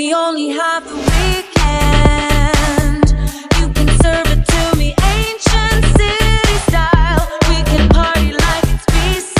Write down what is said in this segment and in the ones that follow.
we only have the weekend. You can serve it to me ancient city style. We can party like it's BC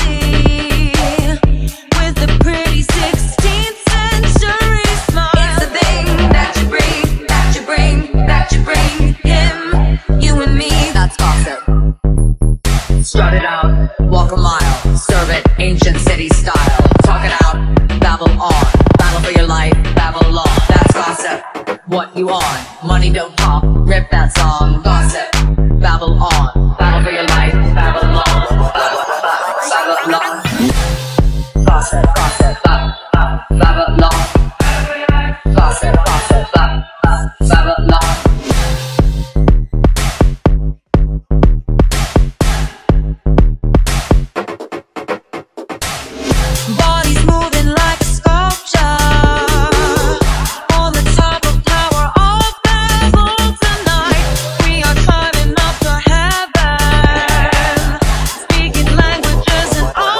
with a pretty 16th century smile. It's the thing that you bring, that you bring, that you bring. Him, you and me, that's gossip. Strut it out, walk a mile, serve it ancient city style. Talk it out, babble on, battle for your life, babble on. That's gossip. What you on? Money don't talk, rip that song. Gossip, babble on, battle for your life, babble on. Babble on. Gossip, gossip, babble on. Gossip, gossip, babble on. Bodies moving like a sculpture on the top of Tower of Babel tonight. We are climbing up to heaven, speaking languages and all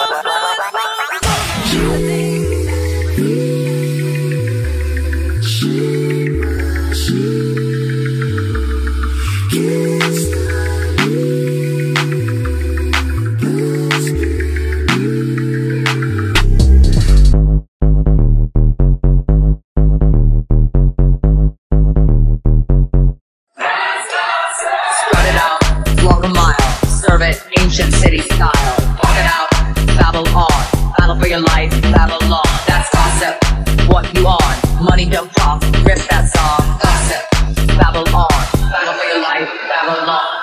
Walk a mile, serve it ancient city style. Talk it out, babble on, battle for your life, babble on. That's gossip. What you on? Money don't talk, rip that song. Gossip, babble on, battle for your life, babble on.